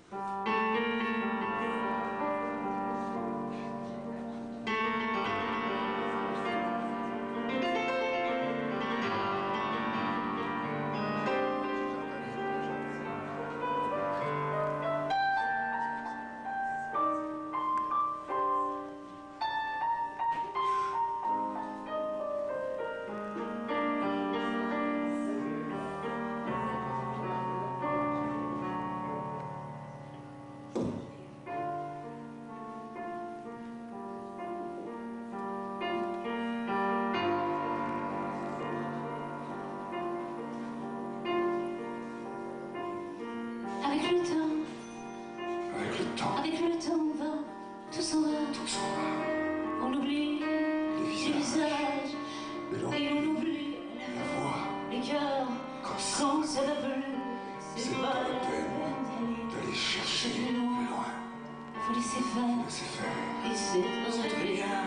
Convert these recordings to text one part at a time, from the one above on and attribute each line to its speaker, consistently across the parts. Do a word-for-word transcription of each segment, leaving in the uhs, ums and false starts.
Speaker 1: Avec le temps,
Speaker 2: Avec le temps,
Speaker 1: avec le temps, on va, tout s'en va,
Speaker 2: tout s'en va.
Speaker 1: on oublie
Speaker 2: Les
Speaker 1: les
Speaker 2: visages,
Speaker 1: visages,
Speaker 2: les langues,
Speaker 1: et on oublie
Speaker 2: la voix.
Speaker 1: les cœurs,
Speaker 2: Quand ça,
Speaker 1: quand ça va plus,
Speaker 2: c'est pas la peine d'aller chercher plus loin.
Speaker 1: faut laisser faire,
Speaker 2: Laissez faire.
Speaker 1: et c'est très bien.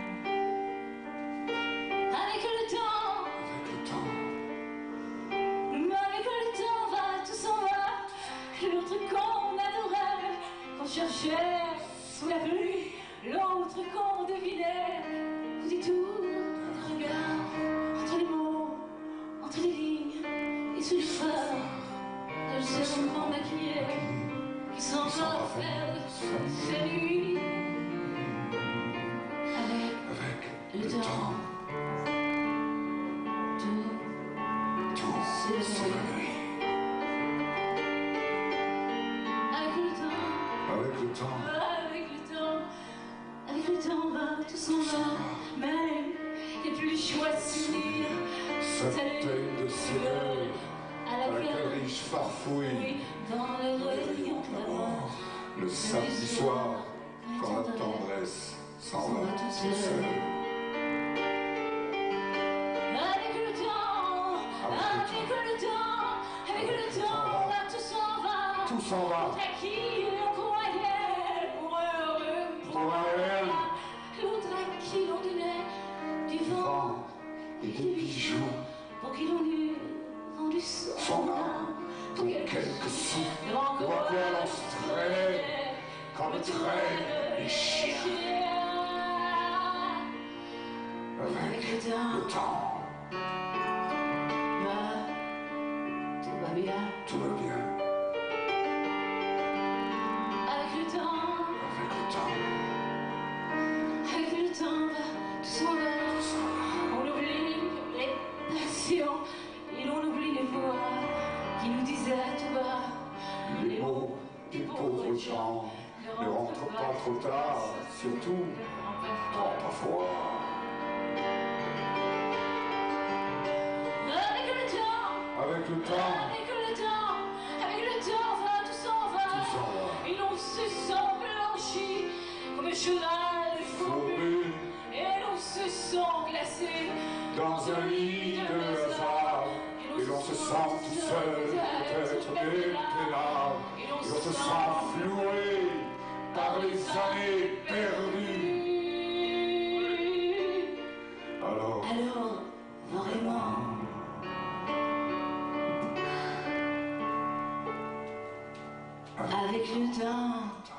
Speaker 1: Avec le temps,
Speaker 2: Avec le temps,
Speaker 1: avec le temps, va, tout s'en va. L'autre qu'on adorait, qu'on cherchait sous la pluie, l'autre qu'on devinait, vous dit tout, d'un regard, entre les mots, entre les lignes, et sous les phares de ce moment maquillé, qui s'en va faire ses nuits. Avec
Speaker 2: avec
Speaker 1: le
Speaker 2: le
Speaker 1: temps,
Speaker 2: temps,
Speaker 1: tout
Speaker 2: tout s'évanouit.
Speaker 1: avec le temps.
Speaker 2: Avec le temps,
Speaker 1: Avec le temps, avec le temps va, tout s'en va, même il n'y a plus le choix de s'unir.
Speaker 2: cette tête de ciel
Speaker 1: à
Speaker 2: à laquelle
Speaker 1: laquelle
Speaker 2: riche farfouille
Speaker 1: oui, dans le rayon de la mort,
Speaker 2: le samedi soir, quand la tendresse s'en va tout seul.
Speaker 1: avec le temps, avec le temps, avec le temps va, tout s'en va,
Speaker 2: Tout s'en va.
Speaker 1: l'autre à qui l'on croyait pour heureux,
Speaker 2: Pour un réel.
Speaker 1: l'autre à qui l'on donnait du vent
Speaker 2: Vent et des bijoux,
Speaker 1: pour qui l'on eût vendu son
Speaker 2: son âme pour quelques sous. De quoi l'on se traînait quand le traîne les chiens. Avec le temps,
Speaker 1: Tout va bien.
Speaker 2: tout va bien.
Speaker 1: Avec le temps,
Speaker 2: Avec le temps,
Speaker 1: avec le temps, tout s'en va. On oublie les passions et l'on oublie les voix qui nous disaient à tout bas
Speaker 2: les mots des pauvres gens ne rentrent pas trop tard, surtout quand parfois.
Speaker 1: Avec le temps,
Speaker 2: Avec le temps,
Speaker 1: avec le temps, avec le temps va, tout s'en va.
Speaker 2: Tout s'en va.
Speaker 1: Et l'on se sent blanchi comme un cheval fourbu.
Speaker 2: fourbu
Speaker 1: Et l'on se sent glacé
Speaker 2: dans un lit de hasard, et l'on se sent tout seul, peut-être dépénable, et l'on se sent floué par les années perdues. Alors,
Speaker 1: Alors, vraiment, avec le temps.